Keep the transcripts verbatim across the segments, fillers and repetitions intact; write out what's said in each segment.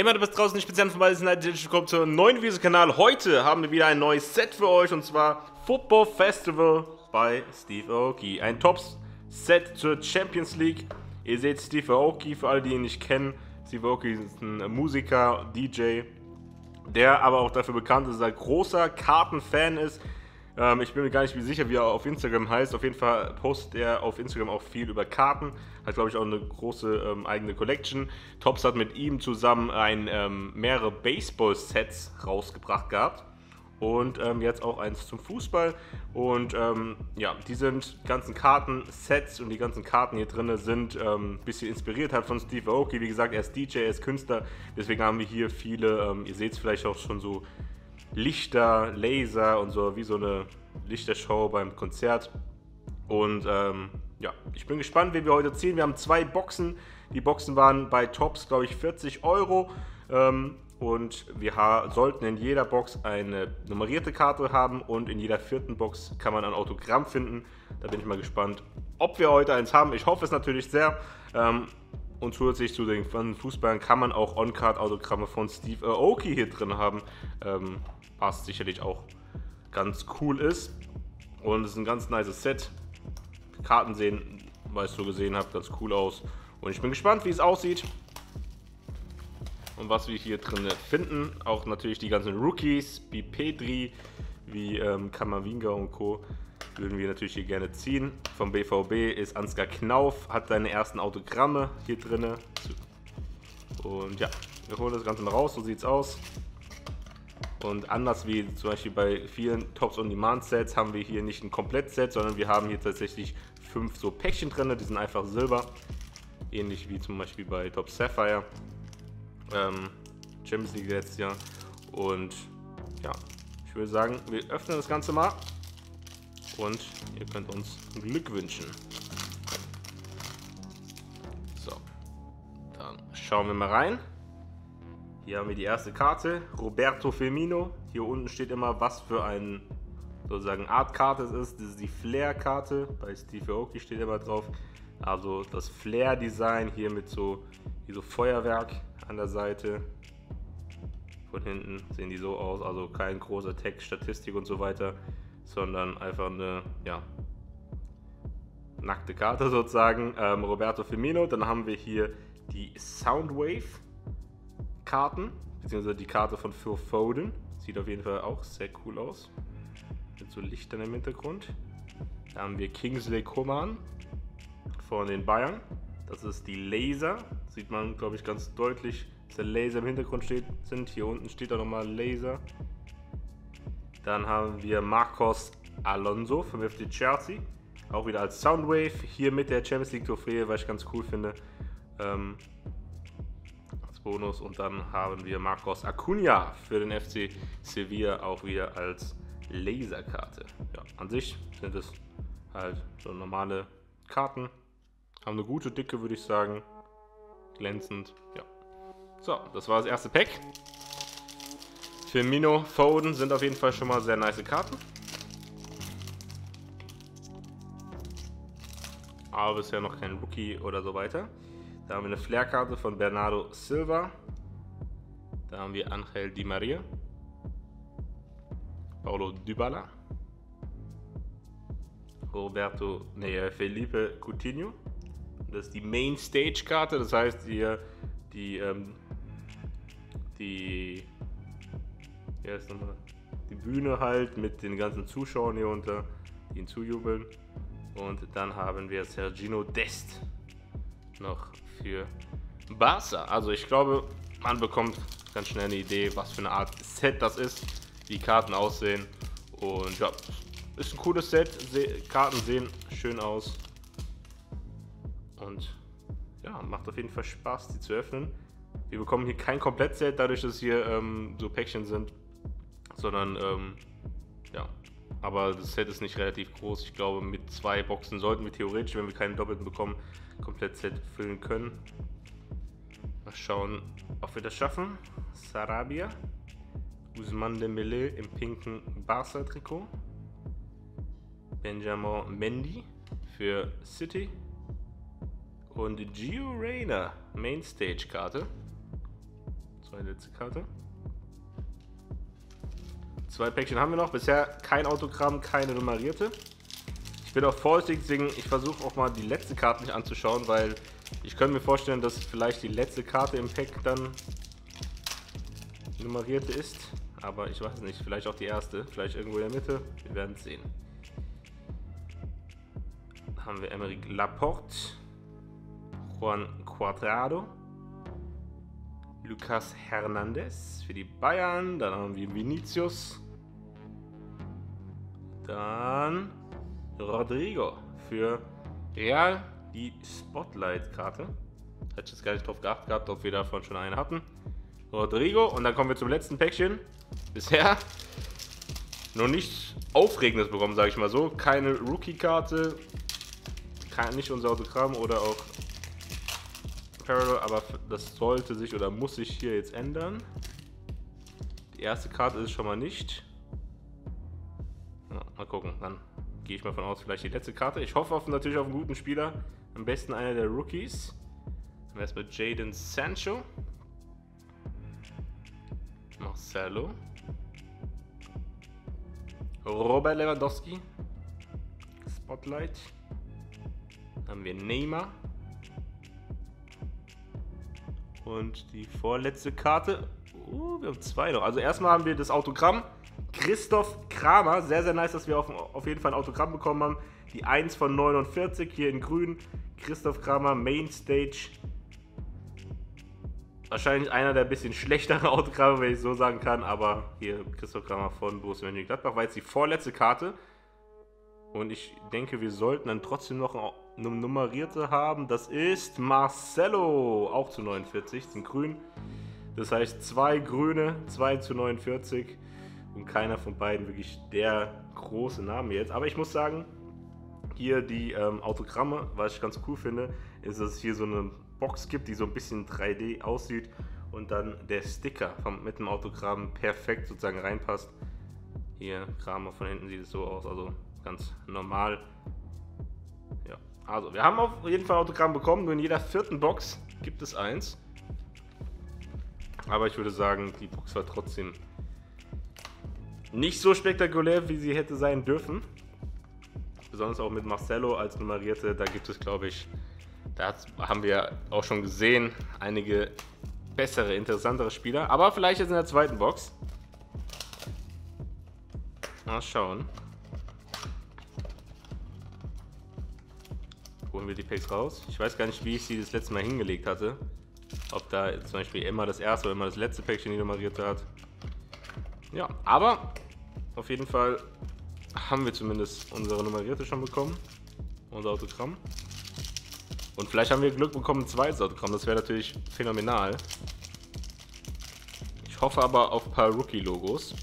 Hey Mann, du bist draußen, ich bin Jan von Beides Night, willkommen zu einem neuen Videokanal. Heute haben wir wieder ein neues Set für euch und zwar Football Festival bei Steve Aoki. Ein Top-Set zur Champions League. Ihr seht Steve Aoki, für alle, die ihn nicht kennen. Steve Aoki ist ein Musiker, D J, der aber auch dafür bekannt ist, dass er großer Kartenfan ist. Ähm, ich bin mir gar nicht sicher, wie er auf Instagram heißt. Auf jeden Fall postet er auf Instagram auch viel über Karten. Hat, glaube ich, auch eine große ähm, eigene Collection. Tops hat mit ihm zusammen ein, ähm, mehrere Baseball-Sets rausgebracht gehabt. Und ähm, jetzt auch eins zum Fußball. Und ähm, ja, die sind ganzen Karten-Sets und die ganzen Karten hier drin sind ähm, ein bisschen inspiriert halt von Steve Aoki. Wie gesagt, er ist D J, er ist Künstler. Deswegen haben wir hier viele, ähm, ihr seht es vielleicht auch schon so, Lichter, Laser und so, wie so eine Lichtershow beim Konzert. Und ähm, ja, ich bin gespannt, wie wir heute ziehen. Wir haben zwei Boxen. Die Boxen waren bei Tops, glaube ich, vierzig Euro. Ähm, und wir sollten in jeder Box eine nummerierte Karte haben und in jeder vierten Box kann man ein Autogramm finden. Da bin ich mal gespannt, ob wir heute eins haben. Ich hoffe es natürlich sehr. Ähm, Und zusätzlich zu den Fußballern kann man auch On-Card-Autogramme von Steve Aoki hier drin haben, ähm, was sicherlich auch ganz cool ist. Und es ist ein ganz nice Set. Die Karten sehen, weil ich es so gesehen habe, ganz cool aus. Und ich bin gespannt, wie es aussieht und was wir hier drin finden. Auch natürlich die ganzen Rookies, wie Pedri, wie ähm, Kamavinga und Co. würden wir natürlich hier gerne ziehen. Vom B V B ist Ansgar Knauf, hat seine ersten Autogramme hier drin. Und ja, wir holen das Ganze mal raus, so sieht es aus. Und anders wie zum Beispiel bei vielen Tops-on-Demand-Sets haben wir hier nicht ein Komplettset, sondern wir haben hier tatsächlich fünf so Päckchen drin, die sind einfach silber. Ähnlich wie zum Beispiel bei Top Sapphire, ähm, Champions League letztes Jahr. Und ja, ich würde sagen, wir öffnen das Ganze mal. Und ihr könnt uns Glück wünschen. So, dann schauen wir mal rein. Hier haben wir die erste Karte, Roberto Firmino. Hier unten steht immer, was für eine sozusagen Art Karte es ist. Das ist die Flair-Karte. Bei Steve Aoki steht immer drauf. Also das Flair-Design hier mit so, wie so Feuerwerk an der Seite. Von hinten sehen die so aus. Also kein großer Text, Statistik und so weiter, sondern einfach eine, ja, nackte Karte sozusagen. Ähm, Roberto Firmino. Dann haben wir hier die Soundwave-Karten, beziehungsweise die Karte von Phil Foden. Sieht auf jeden Fall auch sehr cool aus. Mit so Lichtern im Hintergrund. Da haben wir Kingsley Coman von den Bayern. Das ist die Laser. Sieht man, glaube ich, ganz deutlich, dass der Laser im Hintergrund steht, sind. Hier unten steht auch nochmal Laser. Dann haben wir Marcos Alonso vom F C Chelsea, auch wieder als Soundwave, hier mit der Champions League Trophäe, was ich ganz cool finde, ähm, als Bonus. Und dann haben wir Marcos Acuna für den F C Sevilla, auch wieder als Laserkarte. Ja, an sich sind es halt so normale Karten, haben eine gute Dicke, würde ich sagen, glänzend, ja. So, das war das erste Pack. Firmino, Foden sind auf jeden Fall schon mal sehr nice Karten. Aber bisher noch kein Rookie oder so weiter. Da haben wir eine Flair-Karte von Bernardo Silva. Da haben wir Angel Di Maria. Paulo Dybala. Roberto, nee, Felipe Coutinho. Das ist die Main-Stage-Karte, das heißt hier die, ähm, die Ja, ist nochmal die Bühne halt mit den ganzen Zuschauern hier unter, die ihn zujubeln. Und dann haben wir Sergino Dest noch für Barca. Also ich glaube, man bekommt ganz schnell eine Idee, was für eine Art Set das ist, wie die Karten aussehen. Und ja, ist ein cooles Set. Se- Karten sehen schön aus. Und ja, macht auf jeden Fall Spaß, die zu öffnen. Wir bekommen hier kein Komplettset, dadurch, dass hier ähm, so Päckchen sind. Sondern, ähm, ja, aber das Set ist nicht relativ groß. Ich glaube, mit zwei Boxen sollten wir theoretisch, wenn wir keinen doppelten bekommen, komplett Set füllen können. Mal schauen, ob wir das schaffen. Sarabia, Ousmane Dembélé im pinken Barca-Trikot, Benjamin Mendy für City und Gio Reyna, Mainstage-Karte. Zweite letzte Karte. Zwei Päckchen haben wir noch. Bisher kein Autogramm, keine nummerierte. Ich bin auch vorsichtig, deswegen ich versuche auch mal die letzte Karte nicht anzuschauen, weil ich könnte mir vorstellen, dass vielleicht die letzte Karte im Pack dann nummerierte ist. Aber ich weiß nicht, vielleicht auch die erste, vielleicht irgendwo in der Mitte. Wir werden es sehen. Dann haben wir Aymeric Laporte, Juan Cuadrado, Lucas Hernandez für die Bayern. Dann haben wir Vinicius. Dann Rodrigo für Real, die Spotlight-Karte. Hätte ich jetzt gar nicht drauf geachtet gehabt, ob wir davon schon einen hatten. Rodrigo, und dann kommen wir zum letzten Päckchen. Bisher noch nichts Aufregendes bekommen, sage ich mal so. Keine Rookie-Karte, kein, nicht unser Autogramm oder auch Parallel, aber das sollte sich oder muss sich hier jetzt ändern. Die erste Karte ist schon mal nicht. Ja, mal gucken, dann gehe ich mal von aus, vielleicht die letzte Karte. Ich hoffe auf, natürlich auf einen guten Spieler. Am besten einer der Rookies. Dann wäre es mit Jadon Sancho. Marcelo. Robert Lewandowski. Spotlight. Dann haben wir Neymar. Und die vorletzte Karte. Oh, wir haben zwei noch. Also erstmal haben wir das Autogramm. Christoph Kramer. Sehr, sehr nice, dass wir auf, auf jeden Fall ein Autogramm bekommen haben. Die eins von neunundvierzig hier in grün. Christoph Kramer, Mainstage. Wahrscheinlich einer der bisschen schlechteren Autogramme, wenn ich so sagen kann. Aber hier Christoph Kramer von Borussia Mönchengladbach war jetzt die vorletzte Karte. Und ich denke, wir sollten dann trotzdem noch eine nummerierte haben. Das ist Marcelo, auch zu neunundvierzig, in grün. Das heißt zwei grüne, zwei zu neunundvierzig. Und keiner von beiden wirklich der große Name jetzt. Aber ich muss sagen, hier die ähm, Autogramme, was ich ganz cool finde, ist, dass es hier so eine Box gibt, die so ein bisschen drei D aussieht. Und dann der Sticker vom, mit dem Autogramm perfekt sozusagen reinpasst. Hier, Kramer, von hinten sieht es so aus, also ganz normal. Ja, also wir haben auf jeden Fall Autogramm bekommen, nur in jeder vierten Box gibt es eins. Aber ich würde sagen, die Box war trotzdem nicht so spektakulär, wie sie hätte sein dürfen. Besonders auch mit Marcelo als Nummerierte, da gibt es, glaube ich, da haben wir auch schon gesehen, einige bessere, interessantere Spieler. Aber vielleicht jetzt in der zweiten Box. Mal schauen. Holen wir die Packs raus. Ich weiß gar nicht, wie ich sie das letzte Mal hingelegt hatte. Ob da zum Beispiel immer das erste oder immer das letzte Päckchen die nummerierte hat. Ja, aber auf jeden Fall haben wir zumindest unsere nummerierte schon bekommen. Unser Autogramm. Und vielleicht haben wir Glück bekommen, ein zweites Autogramm. Das wäre natürlich phänomenal. Ich hoffe aber auf ein paar Rookie-Logos.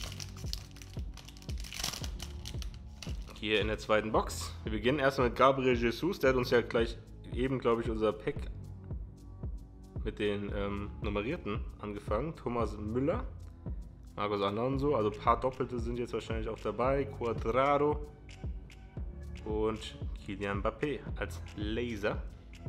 Hier in der zweiten Box. Wir beginnen erstmal mit Gabriel Jesus. Der hat uns ja gleich eben, glaube ich, unser Pack mit den ähm, Nummerierten angefangen. Thomas Müller, Marcos Alonso, also ein paar Doppelte sind jetzt wahrscheinlich auch dabei. Cuadrado und Kylian Mbappé als Laser.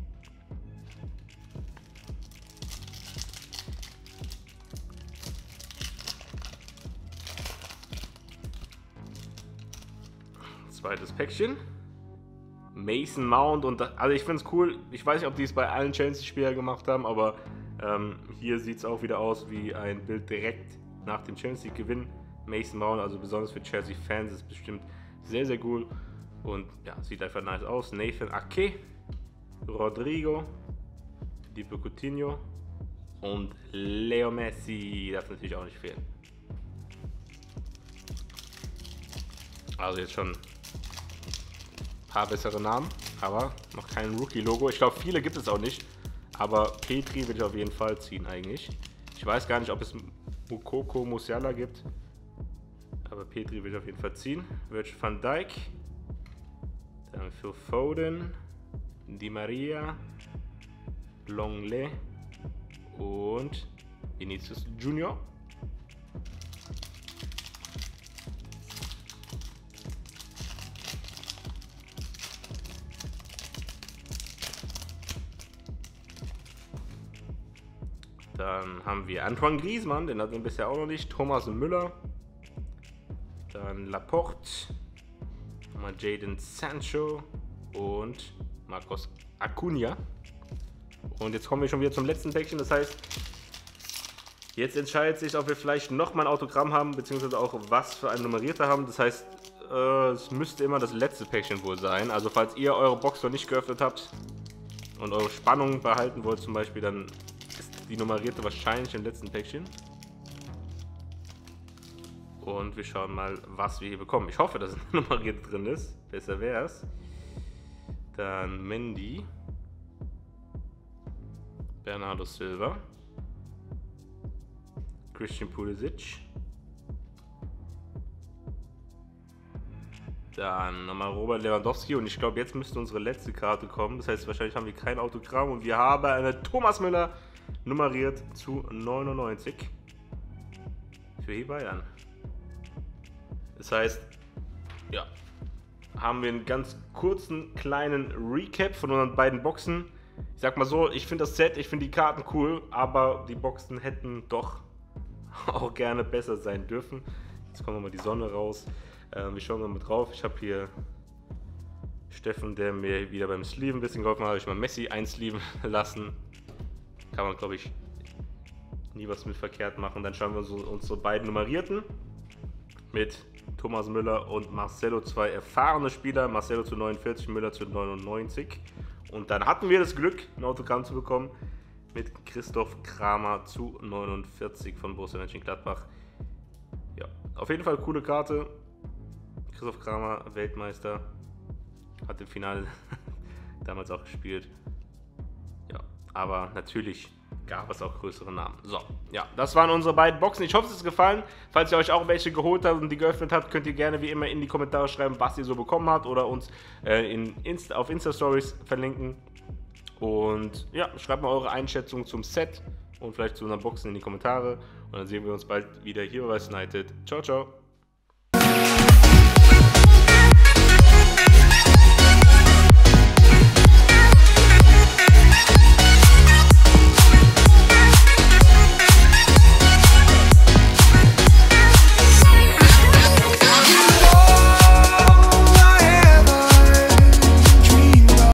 Zweites Päckchen. Mason Mount und das, also ich finde es cool. Ich weiß nicht, ob die es bei allen Chelsea-Spielern gemacht haben, aber ähm, hier sieht es auch wieder aus wie ein Bild direkt nach dem Chelsea-Gewinn. Mason Mount, also besonders für Chelsea-Fans, ist bestimmt sehr, sehr cool. Und ja, sieht einfach nice aus. Nathan Ake, Rodrigo, Philippe Coutinho und Leo Messi. Darf natürlich auch nicht fehlen. Also jetzt schon paar bessere Namen, aber noch kein Rookie-Logo. Ich glaube, viele gibt es auch nicht, aber Petri will ich auf jeden Fall ziehen eigentlich. Ich weiß gar nicht, ob es Moukoko Musiala gibt, aber Petri will ich auf jeden Fall ziehen. Virgil van Dijk, dann Phil Foden, Di Maria, Longley und Vinicius Junior. Dann haben wir Antoine Griezmann, den hatten wir bisher auch noch nicht. Thomas Müller. Dann Laporte. Nochmal Jadon Sancho. Und Marcos Acuna. Und jetzt kommen wir schon wieder zum letzten Päckchen. Das heißt, jetzt entscheidet sich, ob wir vielleicht nochmal ein Autogramm haben, beziehungsweise auch was für ein Nummerierter haben. Das heißt, äh, es müsste immer das letzte Päckchen wohl sein. Also falls ihr eure Box noch nicht geöffnet habt und eure Spannung behalten wollt zum Beispiel, dann ist die nummerierte wahrscheinlich im letzten Päckchen. Und wir schauen mal, was wir hier bekommen. Ich hoffe, dass eine nummerierte drin ist. Besser wäre es. Dann Mendy. Bernardo Silva. Christian Pulisic. Dann nochmal Robert Lewandowski. Und ich glaube, jetzt müsste unsere letzte Karte kommen. Das heißt, wahrscheinlich haben wir kein Autogramm. Und wir haben eine Thomas Müller nummeriert zu neunundneunzig. Für die Bayern. Das heißt, ja, haben wir einen ganz kurzen, kleinen Recap von unseren beiden Boxen. Ich sag mal so, ich finde das Set, ich finde die Karten cool, aber die Boxen hätten doch auch gerne besser sein dürfen. Jetzt kommt nochmal die Sonne raus. Ähm, wir schauen mal mit drauf. Ich habe hier Steffen, der mir wieder beim Sleeven ein bisschen geholfen hat. Habe ich mal Messi einsleeven lassen. Kann man, glaube ich, nie was mit verkehrt machen. Dann schauen wir uns unsere beiden Nummerierten mit Thomas Müller und Marcelo, zwei erfahrene Spieler. Marcelo zu neunundvierzig, Müller zu neunundneunzig. Und dann hatten wir das Glück, ein Autogramm zu bekommen mit Christoph Kramer zu neunundvierzig von Borussia Mönchengladbach. Ja, auf jeden Fall coole Karte. Christoph Kramer, Weltmeister, hat im Finale damals auch gespielt. Ja, aber natürlich gab es auch größere Namen. So, ja, das waren unsere beiden Boxen. Ich hoffe, es ist gefallen. Falls ihr euch auch welche geholt habt und die geöffnet habt, könnt ihr gerne wie immer in die Kommentare schreiben, was ihr so bekommen habt oder uns äh, in Insta, auf Insta-Stories verlinken. Und ja, schreibt mal eure Einschätzung zum Set und vielleicht zu unseren Boxen in die Kommentare. Und dann sehen wir uns bald wieder hier bei Snited. Ciao, ciao.